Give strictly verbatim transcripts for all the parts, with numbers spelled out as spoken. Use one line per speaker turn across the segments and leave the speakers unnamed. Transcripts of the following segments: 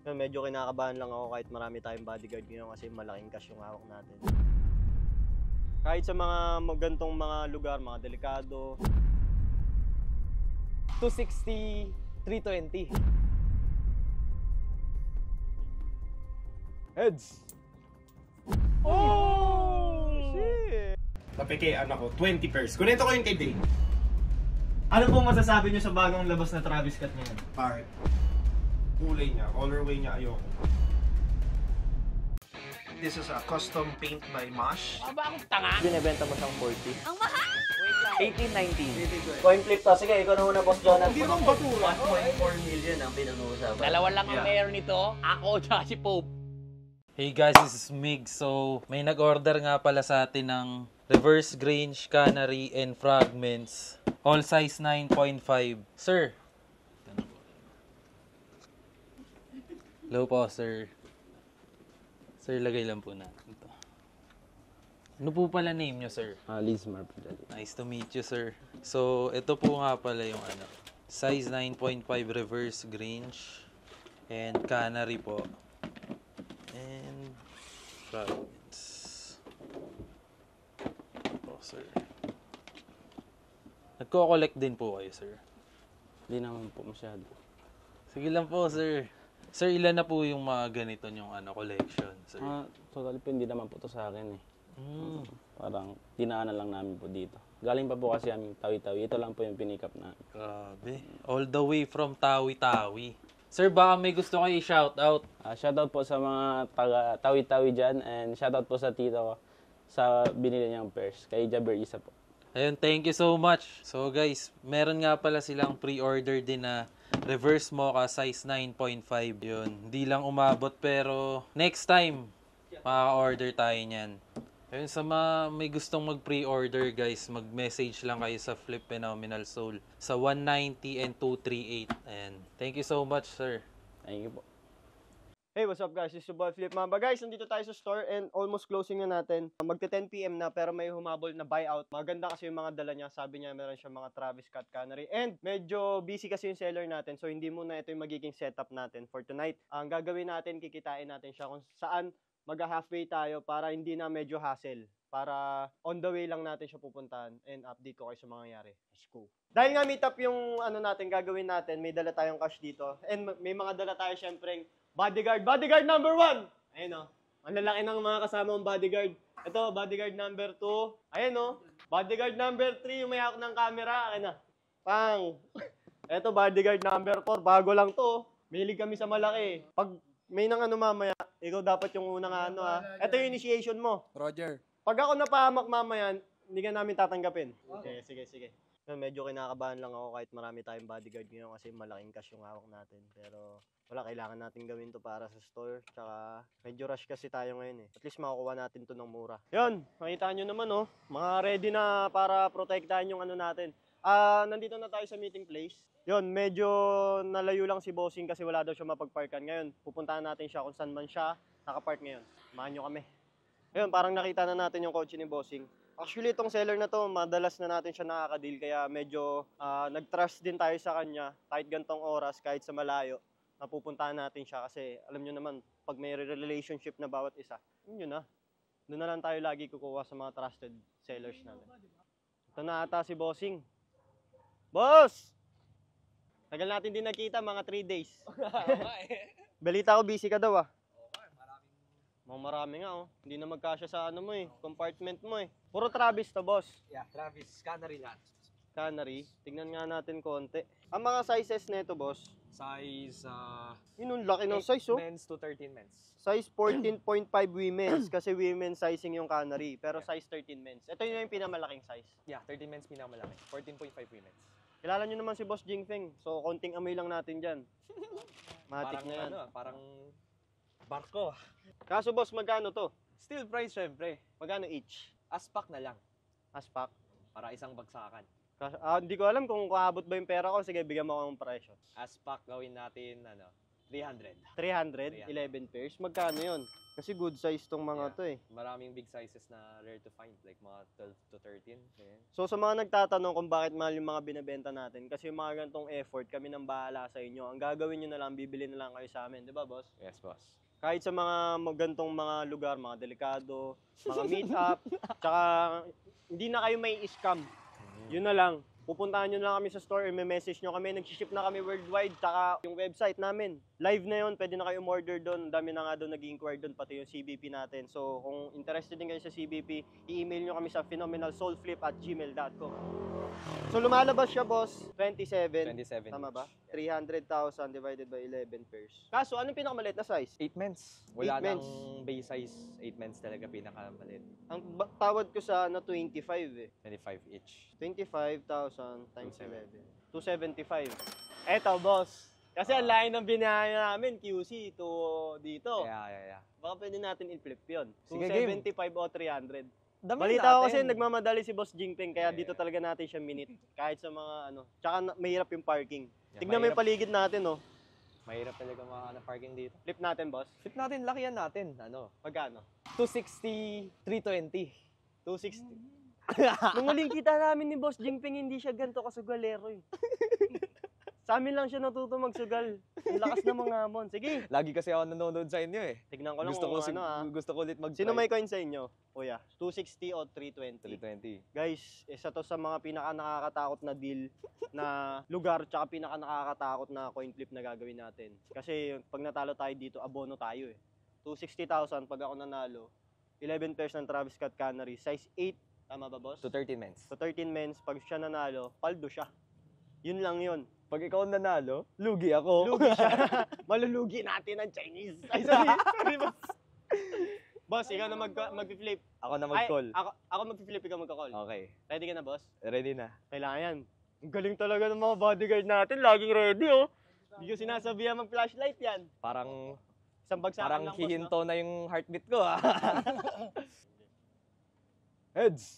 Yun, medyo kinakabahan lang ako kahit marami tayong bodyguard ngayon kasi malaking cash yung hawak natin. Kahit sa mga gantong mga lugar, mga delikado.
two sixty, three twenty. Heads!
Oh! Shit!
Tapos kay anak ko, twenty pairs. Kunento ko yun kay Dave.
Ano pong masasabi nyo sa bagong labas na Travis Scott ngayon?
Pare, kulay niya, colorway niya, ayoko. This is a custom paint by Mosh.
Binibenta mo siyang forty.
Ang mahal!
eighteen, nineteen.
Coin flip to. Sige, ikaw na muna, Boss Jonathan.
Hindi bang batura?
one point four million ang pinag-uusapan.
Dalawa lang ang
Yeah.
mayor nito. Ako, tsaka si Pope.
Hey guys, this is Mig. So, may nag-order nga pala sa atin ng reverse Grange, Canary, and Fragments. All size nine point five. Sir. Hello po, sir. Sir, lagay lang po na. Ito. Ano po pala name nyo, sir?
Uh, Lizmar po dali.
Nice to meet you, sir. So, ito po nga pala yung ano. Size nine point five reverse Grange and Canary po. And Fragments. Oh, sir. Nagko-collect din po kayo, sir.
Hindi naman po masyado.
Sige lang po, sir. Sir, ilan na po yung mga ganito yung ano, collection, sir?
Ah, totally po hindi naman po to sa akin eh.
Mm.
Parang dinaanan lang namin po dito. Galing pa po kasi aming Tawi-Tawi. Ito lang po yung pinick up namin.
Grabe. All the way from Tawi-Tawi. Sir, baka may gusto kayo i-shoutout.
Ah, shoutout po sa mga taga Tawi-Tawi dyan and shoutout po sa tito ko sa binili niyang pairs. Kay Jaber Isa po.
Ayun, thank you so much. So guys, meron nga pala silang pre-order din na reverse mocha size nine point five. Yun, hindi lang umabot pero next time, makaka-order tayo niyan. Ayun, sa mga may gustong mag-pre-order guys, mag-message lang kayo sa Flip Phenomenal Soul sa one ninety and two thirty-eight. And thank you so much, sir.
Thank you po.
Hey, what's up guys? This is your boy Flip Mamba. Guys, nandito tayo sa store and almost closing na natin. Magte ten p m na pero may humabol na buyout. Maganda kasi yung mga dala niya. Sabi niya meron siya mga Travis Scott Canary. And medyo busy kasi yung seller natin. So hindi muna ito yung magiging setup natin for tonight. Ang gagawin natin, kikitain natin siya kung saan mag-halfway tayo para hindi na medyo hassle. Para on the way lang natin siya pupuntahan and update ko kayo sa mga nangyari. Let's go. Dahil nga meet up yung ano natin, gagawin natin, may dala tayong cash dito. And may mga dala tayo syempre bodyguard. Bodyguard number one! Ayun o. Ang lalaki ng mga kasama mong bodyguard. Ito, bodyguard number two. Ayun o. Bodyguard number three, yung may hawak ng camera. Ayun na. Pang! Ito, bodyguard number four. Bago lang to. Mahilig kami sa malaki. Pag may nang ano mamaya, ikaw dapat yung unang ano ha. Ito yung initiation mo.
Roger.
Pag ako napahamak mamaya, hindi ka namin tatanggapin. Okay, sige, sige. Medyo kinakabahan lang ako kahit marami tayong bodyguard ngayon kasi malaking cash yung hawak natin. Pero wala, kailangan natin gawin to para sa store. Tsaka medyo rush kasi tayo ngayon eh. At least makukuha natin to ng mura. Yun, makita nyo naman oh. Mga ready na para protektahan yung ano natin. Ah, uh, nandito na tayo sa meeting place. Yun, medyo nalayo lang si Bossing kasi wala daw siya mapagparkan. Ngayon, pupuntahan natin siya kung saan man siya nakapark ngayon. Samahan nyo kami. Ayun, parang nakita na natin yung kotse ni Bossing. Actually, itong seller na to, madalas na natin siya nakaka-deal. Kaya medyo uh, nag-trust din tayo sa kanya. Kahit gantong oras, kahit sa malayo, napupuntahan natin siya. Kasi alam nyo naman, pag may relationship na bawat isa, yun yun na. Doon na lang tayo lagi kukuha sa mga trusted sellers natin. Ito na ata si Bossing. Boss! Tagal natin din nakita, mga three days. Balita ko, busy ka daw ah. Mga marami nga oh. Hindi na magkasya sa ano mo eh, compartment mo eh. Puro Travis to, boss.
Yeah, Travis. Canary lang.
Canary. Tignan nga natin konti. Ang mga sizes nito, boss.
Size, uh,
Yun, ang laki ng size oh.
men's to thirteen men's.
Size fourteen point five women's kasi women's sizing yung Canary. Pero size thirteen men's. Ito yun yung pinamalaking size.
Yeah, thirteen men's pinakamalaki. fourteen point five women's.
Kilala nyo naman si Boss Jingfeng. So, konting amoy lang natin dyan. Matik
Parang
na yan.
ano, parang barko.
Kaso, boss, magkano to?
Still price syempre.
Magkano each?
Aspak na lang.
Aspak?
Para isang bagsakan.
Kaso, ah, hindi ko alam kung kaabot ba yung pera ko. Sige, bigyan mo ako ng presyo.
Aspak gawin natin, ano, three hundred.
three hundred, eleven pairs. Magkano yun? Kasi good size tong mga
Yeah.
to eh.
Maraming big sizes na rare to find. Like mga twelve to thirteen. Ganyan.
So sa mga nagtatanong kung bakit mahal yung mga binebenta natin, kasi yung mga ganitong effort, kami nang bahala sa inyo. Ang gagawin nyo na lang, bibili na lang kayo sa amin. Di ba, boss?
Yes, boss.
Kahit sa mga magantong mga lugar, mga delikado, mga meet-up, tsaka hindi na kayo may scam. Yun na lang. Pupuntahan nyo na lang kami sa store, may message nyo kami, nag-ship na kami worldwide, tsaka yung website namin. Live na yun, pwede na kayo umorder doon. Dami na nga doon nag-inquire doon, pati yung C B P natin. So kung interested din kayo sa C B P, i-email nyo kami sa phenomenalsoulflip at gmail dot com. So lumalabas siya, boss, twenty-seven.
twenty-seven.
Tama ba? three hundred thousand divided by eleven pairs. Kaso, anong pinakamaliit na size?
eight men's. Wala
Eight
nang
men's.
base size. eight men's talaga pinakamalit.
Ang ba- tawad ko sa ano, twenty-five eh.
twenty-five each.
twenty-five thousand times
two
eleven. two seventy-five. Eto, boss. Kasi ang layo ng binaya namin, Q C to dito.
Yeah, yeah, yeah.
Baka pwede natin i-flip yun.
Sige,
two seventy-five o three hundred.
Dami
Balita ko kasi
natin.
nagmamadali si Boss Jingping, kaya
Yeah.
dito talaga natin siya minute. Kahit sa mga ano. Tsaka na- mahirap yung parking.
Yeah,
Tignan mo yung
mahirap.
paligid natin, oh.
Mahirap talaga mga parking dito.
Flip natin, boss.
Flip natin, lakihan natin. Ano?
Magkano?
two sixty, three twenty.
two sixty. Nung huling kita namin ni Boss Jingping, hindi siya ganito kasugalero eh. Sa amin lang siya natuto magsugal. Ang lakas ng mga hamon. Sige,
Lagi kasi ako nanonood sa inyo eh.
tignan ko lang
Gusto ko,
kung
si-
ano ah.
gusto ko ulit mag
Sino may coin sa inyo? Kuya, two sixty o three twenty?
three twenty.
Guys, isa to sa mga pinaka nakakatakot na deal na lugar tsaka pinaka nakakatakot na coin flip na gagawin natin. Kasi pag natalo tayo dito, abono tayo eh. two sixty thousand pag ako nanalo. eleven pairs ng Travis Scott Canary, size eight. Tama ba, boss?
To thirteen men's.
So thirteen men's, pag siya nanalo, paldo siya. Yun lang yun.
Pag ikaw nanalo, lugi ako.
Lugi siya. Malulugi natin ang Chinese. Ay, sorry. Sorry, boss. Boss, ikaw na mag mag-flip.
Ako na
Ay,
mag-call.
ako, ako mag-flip, ikaw magka-call.
Okay.
Ready ka na, boss?
Ready na.
Kailangan yan. Ang galing talaga ng mga bodyguard natin. Laging ready, oh. Hindi ko sinasabihan mag-flashlight yan.
Parang
Isang bagsakan
parang
lang, boss, no?
hihinto na yung heartbeat ko ah. Heads.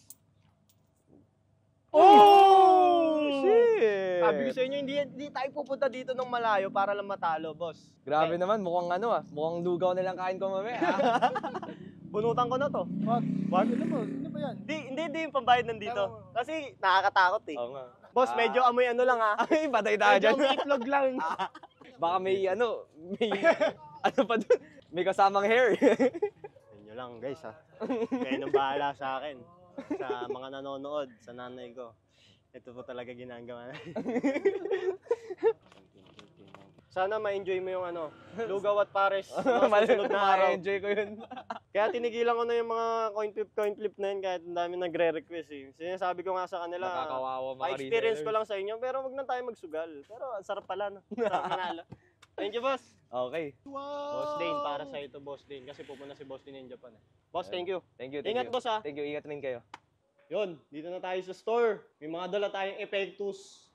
Oh!
Shit!
Sabi ko sa inyo, hindi, hindi tayo pupunta dito ng malayo para lang matalo, boss.
Grabe
Okay.
naman, mukhang ano ah. Mukhang lugaw na lang kain ko mamaya. ah.
Bunutan ko na to. Wag. Wag. Ano ba? Ano ba yan? Hindi, hindi, hindi yung pambayad nandito. Kasi nakakatakot eh.
Oo nga.
Boss, medyo amoy ano lang ha.
Ay, patay tayo
Medyo
dyan.
amoy itlog lang.
Baka may ano, may ano pa dun. May kasamang hair.
Inyo lang guys ha. Kayo nang bahala sa akin. Sa mga nanonood, sa nanay ko. Ito po talaga ginagawa na. Sana ma-enjoy mo yung ano, lugaw at pares sa mga susunod na araw.
Ma-enjoy ko yun.
Kaya tinigilan ko na yung mga coin flip, coin flip na yun kahit ang dami nagre-request eh. Sinasabi ko nga sa kanila,
Nakakawawa mga
pa-experience ko
retailers.
lang sa inyo, pero wag na tayo magsugal. Pero ang sarap pala, no? Sarap manalo. Thank you, boss.
Okay.
Boss Dane, para sa ito, Boss Dane. Kasi pupunta si Boss Dane in Japan eh. Boss, thank you.
Thank you, thank
Ingat,
you.
boss ha.
Thank you, ingat rin kayo.
Yun, dito na tayo sa store. May mga dala tayong Epectus.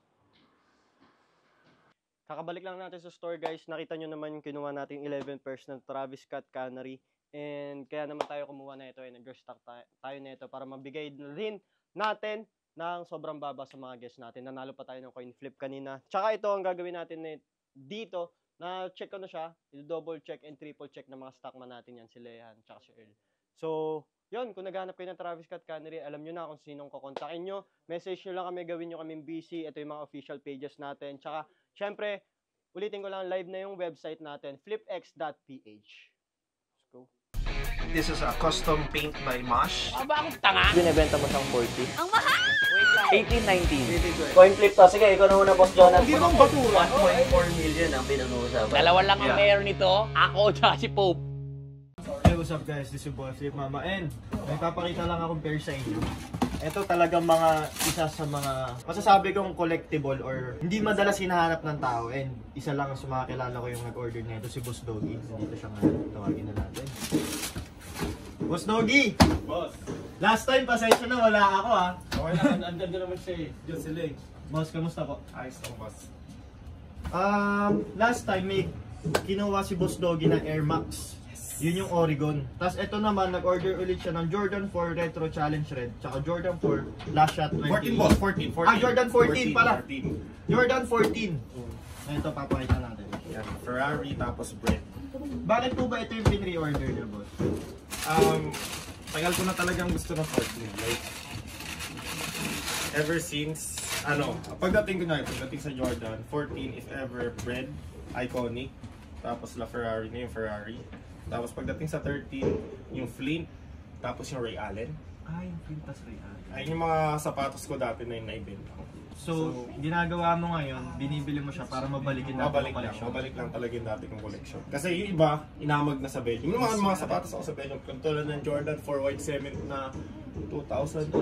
Kakabalik lang natin sa store, guys. Nakita nyo naman yung kinuha natin eleven pairs ng Travis Scott Canary. And kaya naman tayo kumuha na ito. Eh. Nag-stock tayo, tayo na ito para mabigay na rin natin ng sobrang baba sa mga guests natin. Nanalo pa tayo ng coin flip kanina. Tsaka ito ang gagawin natin na dito. Na-check ko na siya. I-double check and triple check ng mga stockman natin yan. Si Lehan, tsaka si Earl. So, yun, kung naghanap kayo ng Travis Scott Canary, alam nyo na kung sinong kukontakin nyo. Message nyo lang kami, gawin nyo kaming busy. Ito yung mga official pages natin. Tsaka, syempre, ulitin ko lang, live na yung website natin, flipx dot p h. Let's go.
This is a custom paint by Mosh.
Aba akong tanga.
Binibenta mo siyang forty.
Ang mahal!
eighteen, nineteen.
Coin flip to. Sige, ikaw na muna, Boss Jonathan.
Hindi naman batura.
one point four million ang pinag-uusapan.
Dalawa lang ang
Yeah.
mayor nito. Ako, tsaka si Pope.
Hey, what's up guys? This is your boy, Flip Mama. And, may papakita lang akong pair sa inyo. Ito talagang mga isa sa mga masasabi kong collectible or hindi madalas hinahanap ng tao. And isa lang sa mga kilala ko yung nag-order nito, si Boss Doggy. Nandito siya ngayon. Tawagin na natin. Boss Doggy!
Boss.
Last time, pasensya na, wala ako ha.
Okay lang, andyan din naman siya eh. Diyan sila eh.
Boss, kamusta po?
Ayos lang, boss.
Um, last time may kinuha si Boss Doggy ng Air Max. Yun yung Oregon. Tapos ito naman, nag-order ulit siya ng Jordan four Retro Challenge Red. Tsaka Jordan four Last Shot twenty.
fourteen, boss. fourteen, fourteen.
Ah, Jordan fourteen pala.
fourteen.
Jordan fourteen. Ito, papakita natin.
Yan, Ferrari, tapos bread.
Bakit po ba ito yung pin-reorder niyo, boss?
Um, tagal ko na talagang gusto ng fourteen. Like, ever since, ano, pagdating ko na, pagdating sa Jordan, fourteen, if ever, bread, iconic. Tapos La Ferrari na yung Ferrari. Tapos pagdating sa thirteen, yung Flint. Tapos yung Ray Allen.
Ah, yung Quintas Real.
Ayun yung mga sapatos ko dati na yung naibenta ko.
So, ginagawa mo ngayon, binibili mo siya para mabalikin natin
Mabalik
ang
lang,
collection.
mabalik lang talaga yung dati kong collection. Kasi yung iba, inamag na sa Belgium. Yung mga, mga sapatos ako sa Belgium, tulad ng Jordan four white cement na two thousand,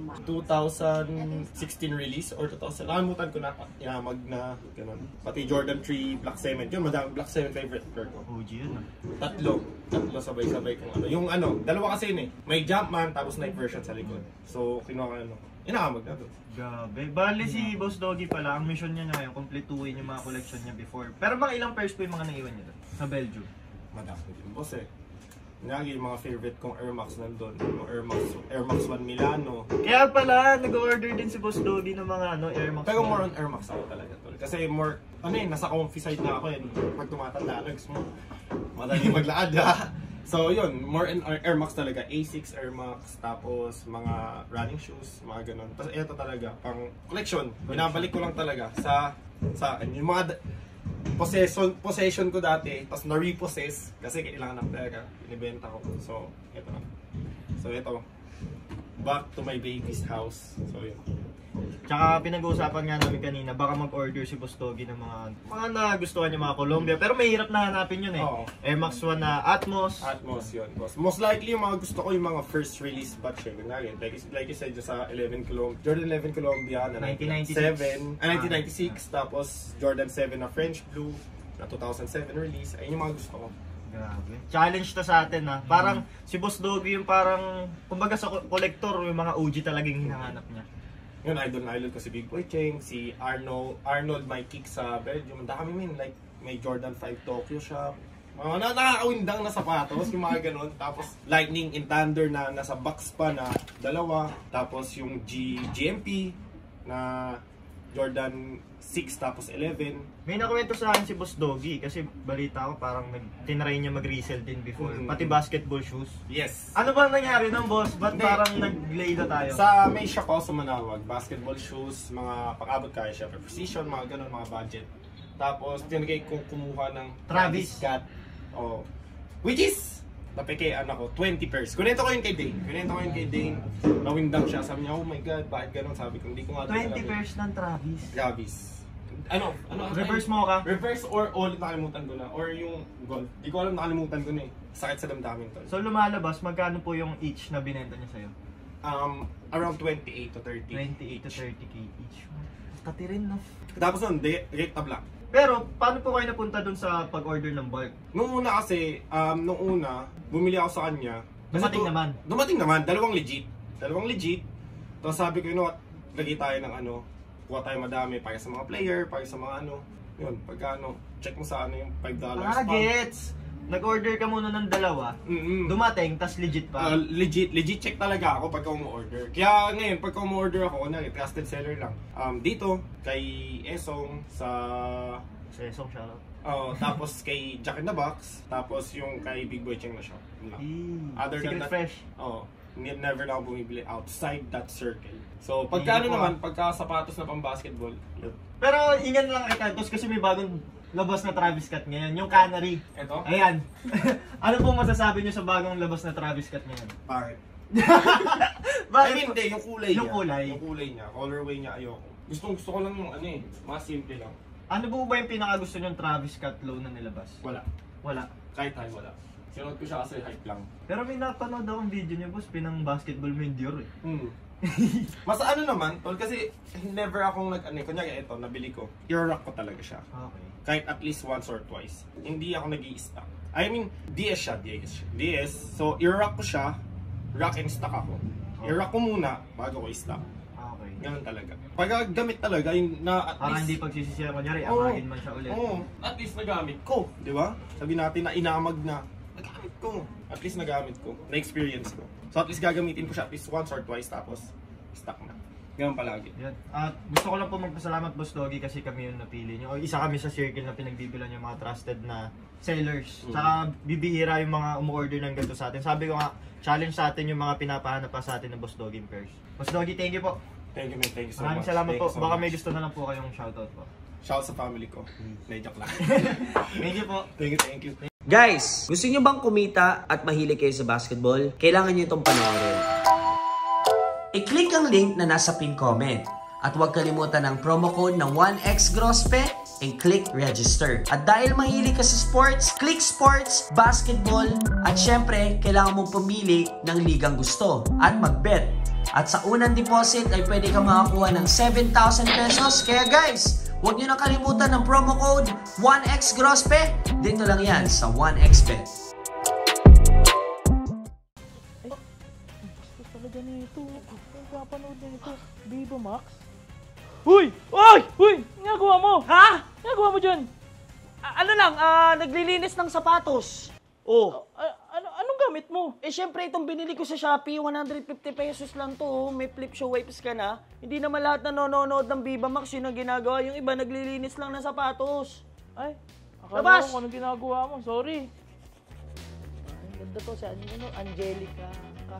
twenty sixteen release or two thousand, nakalimutan ko na, inamag na, ganun. Pati Jordan three black cement, yun, madami black cement favorite pair ko.
O G yun ah.
Tatlo, tatlo sabay-sabay kung ano. Yung ano, dalawa kasi yun eh, may Jumpman tapos Nike version sa likod. So, kinuha ko ano, inamag na doon.
Grabe. Bali si Boss Doggy pala, ang mission niya ngayon, completuin yung mga collection niya before. Pero mga ilang pairs po yung mga naiwan niya doon sa Belgium?
Madami din boss eh. Lagi yung mga favorite kong Air Max nandun. Yung Air Max, Air Max one Milano.
Kaya pala, nag-order din si Boss Doggy ng mga ano, Air Max.
Pero more on Air Max ako talaga tol. Kasi more, ano eh, nasa comfy side na ako eh. Pag tumatanda, legs mo, madali maglakad ha. So yun, more on Air Max talaga. A six Air Max, tapos mga running shoes, mga ganun. Tapos ito talaga, pang collection. Binabalik ko lang talaga sa, sa akin. Yung mga possession, possession ko dati, tapos na-repossess kasi kailangan ng pera, binibenta ko. So, ito na. So, ito. Back to my baby's house. So, yun.
Tsaka pinag-uusapan nga namin kanina, baka mag-order si Boss Doggy ng mga mga nagustuhan niya mga Columbia. Pero mahirap na hanapin yun eh.
Oo.
Air Max one na Atmos.
Atmos yun, boss. Most likely yung mga gusto ko yung mga first release batch yun. Like, like you said, sa eleven Columbia, Jordan eleven Columbia na
nineteen ninety-six.
seven, ah, nineteen ninety-six, tapos Jordan seven na French Blue na two thousand seven release. Ayun yung mga gusto ko.
Grabe. Challenge to sa atin ha. Parang si Boss Doggy yung parang, kumbaga sa ko- collector, yung mga O G talagang hinahanap niya.
Yun, idol na idol ko si Big Boy Cheng, si Arnold, Arnold my kick sa Belgium. Ang dami min, like may Jordan five Tokyo Shop. Mga na nakakawindang na sapatos, yung mga ganun. Tapos Lightning and Thunder na nasa box pa na dalawa. Tapos yung G, GMP na Jordan six tapos eleven.
May nakwento sa akin si Boss Doggy kasi balita ko parang nag- tinry niya mag-resell din before.
Mm.
Pati basketball shoes.
Yes.
Ano bang nangyari nun, boss? Ba't
Hindi.
parang nag-lay na tayo?
Sa may shop ako sa Manawag, basketball shoes, mga pang-abot kaya siya, precision, mga ganun, mga budget. Tapos tinigay kong kumuha ng
Travis.
Scott. Oh. Which is napikian ako, twenty pairs. Kunento ko yun kay Dane. Kunento ko yun kay Dane. Nawindang siya. Sabi niya, oh my God, bakit ganun? Sabi ko, hindi ko nga
twenty
alam eh.
pairs ng Travis.
Travis. Ano? Ano?
Reverse mo ka?
Reverse or all, nakalimutan ko na. Or yung gold. Hindi ko alam, nakalimutan ko na eh. Sakit sa damdamin to.
So lumalabas, magkano po yung each na binenta niya sa'yo?
Um, around twenty-eight to thirty.
twenty-eight to thirty k each. Kati rin no?
Tapos nun, direct tabla.
Pero, paano po kayo napunta dun sa pag-order ng bulk?
Nung una kasi, um, nung una, bumili ako sa kanya. Kasi
Dumating
to-
naman.
Dumating naman, dalawang legit. Dalawang legit. Tapos sabi ko, you know what, lagay tayo ng ano, kuha tayo madami para sa mga player, para sa mga ano. Yun, pagka ano, check mo sa ano yung five dollars
Ah, gets! Nag-order ka muna ng dalawa,
Mm-mm.
dumating, tas legit pa.
Ah, legit, legit check talaga ako pagka umu-order. Kaya ngayon, pagka umu-order ako, kunwari, trusted seller lang. Um, dito, kay Esong, sa...
Sesong shoutout.
Oh, tapos kay Jack in the Box, tapos yung kay Big Boy Cheng na shop. Yun lang. Other than
Secret
that-
Fresh.
Oh, ne- never na ako bumibili outside that circle. So, pagka ano
Hindi ko,
naman, pagka sapatos na pang basketball, yun.
Pero ingan lang kay Cantos kasi may bagong labas na Travis Scott ngayon, yung Canary.
Eto?
Ayan. Ano pong masasabi niyo sa bagong labas na Travis Scott ngayon?
Bakit?
Bakit?
I mean, hindi, yung kulay
Yung
niya.
kulay.
Yung kulay niya, colorway niya, ayoko. Gusto, gusto ko lang yung ano eh, mga simple lang.
Ano po ba yung pinakagusto niyong Travis Scott low na nilabas?
Wala.
Wala.
Kahit tayo wala. Sinunod ko siya kasi hype lang.
Pero may napanood akong video niyo, boss, pinang basketball mo yung Dior eh.
Hmm. Mas ano naman, tol, kasi never akong nag, ano, kunyari ito, nabili ko. I-rock ko talaga siya.
Okay.
Kahit at least once or twice. Hindi ako nag-i-stock. I mean, D S siya, D S siya. D S, so i-rock ko siya, rock and stock ako. I-rock ko muna, bago ko i-stock.
Okay.
Ganun talaga. Pag gamit talaga, yung na at
Para
least...
hindi pagsisisiya, kunyari,
Oo.
amahin man siya ulit.
Oo, at least nagamit ko, di ba? Sabi natin na inamag na, nagamit ko. At least nagamit ko, na-experience ko. So at least gagamitin ko siya at least once or twice, tapos stock na. Ganun palagi.
Yan. At gusto ko lang po magpasalamat, Boss Doggy, kasi kami yung napili nyo. O isa kami sa circle na pinagbibilan yung mga trusted na sellers. Saka bibihira yung mga umu-order ng ganito sa atin. Sabi ko nga, challenge sa atin yung mga pinapahanap pa sa atin ng Boss Doggy Pairs. Boss Doggy, thank you po.
Thank you, man. Thank you so
Maraming
much.
salamat
Thank
po.
you so
Baka
much.
may gusto na lang po kayong shoutout po.
Shout sa family ko. May joke lang.
Thank you po.
Thank you, thank you.
Guys, gusto nyo bang kumita at mahilig kayo sa basketball? Kailangan nyo itong panoorin. I-click ang link na nasa pin comment. At huwag kalimutan ang promo code ng one X Grospe and click register. At dahil mahilig ka sa sports, click sports, basketball, at syempre, kailangan mong pumili ng ligang gusto at mag-bet. At sa unang deposit ay pwede ka makakuha ng seven thousand pesos. Kaya guys, huwag nyo na kalimutan ng promo code one X Grospe. Dito lang yan sa one X Bet.
Talaga nito. Ang kapanood na ito. Viva Max? Uy! Uy! Uy! Ginagawa mo? Ha? Ginagawa mo dyan?
ano lang, ah, naglilinis ng sapatos. Oh.
A- ano, anong gamit mo?
Eh, syempre, itong binili ko sa Shopee, one hundred fifty pesos lang to. Oh. May flip show wipes ka na. Hindi naman lahat na nanonood ng Viva Max yun ang ginagawa. Yung iba, naglilinis lang ng sapatos.
Ay, akala
Labas!
ko kung anong ginagawa mo. Sorry.
Ang ganda to, si ano, Angelica. Ka.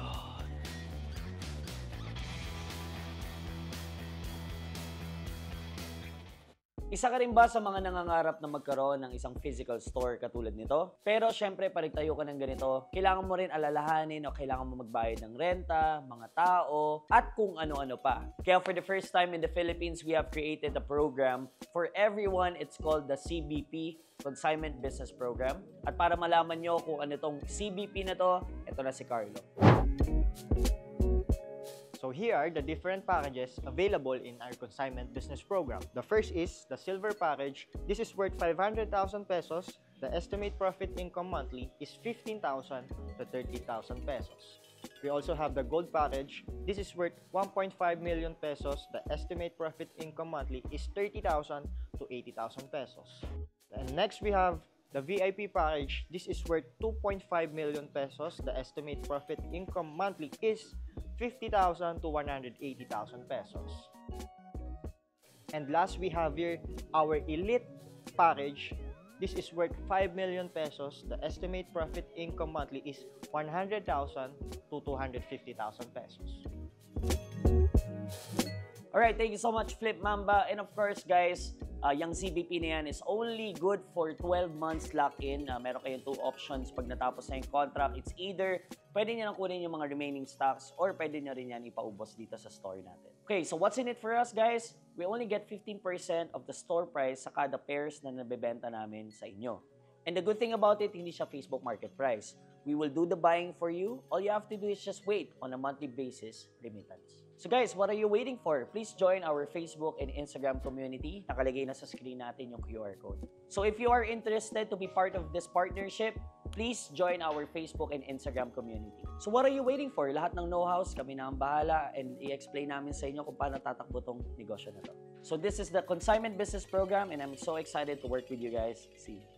Isa ka rin ba sa mga nangangarap na magkaroon ng isang physical store katulad nito? Pero syempre, parigtayo ka ng ganito, kailangan mo rin alalahanin o kailangan mo magbayad ng renta, mga tao, at kung ano-ano pa. Kaya for the first time in the Philippines, we have created a program for everyone. It's called the C B P, Consignment Business Program. At para malaman nyo kung ano itong C B P na to, ito na si Carlo.
So here are the different packages available in our consignment business program. The first is the silver package. This is worth five hundred thousand pesos. The estimate profit income monthly is fifteen thousand to thirty thousand pesos. We also have the gold package. This is worth one point five million pesos. The estimate profit income monthly is thirty thousand to eighty thousand pesos. And next we have the V I P package. This is worth two point five million pesos. The estimate profit income monthly is fifty thousand to one hundred eighty thousand pesos. And last, we have here our elite package. This is worth five million pesos. The estimate profit income monthly is one hundred thousand to two hundred fifty thousand pesos.
Alright, thank you so much, Flip Mamba. And of course, guys, uh, yung C B P na yan is only good for twelve months lock-in. Uh, meron kayong two options pag natapos na yung contract. It's either pwede nyo nang kunin yung mga remaining stocks or pwede nyo rin yan ipaubos dito sa store natin. Okay, so what's in it for us, guys? We only get fifteen percent of the store price sa kada pairs na nabebenta namin sa inyo. And the good thing about it, hindi siya Facebook market price. We will do the buying for you. All you have to do is just wait on a monthly basis remittance. So guys, what are you waiting for? Please join our Facebook and Instagram community. Nakalagay na sa screen natin yung Q R code. So if you are interested to be part of this partnership, please join our Facebook and Instagram community. So what are you waiting for? Lahat ng know-hows, kami na ang bahala and i-explain namin sa inyo kung paano tatakbo tong negosyo na to. So this is the Consignment Business Program and I'm so excited to work with you guys. See you.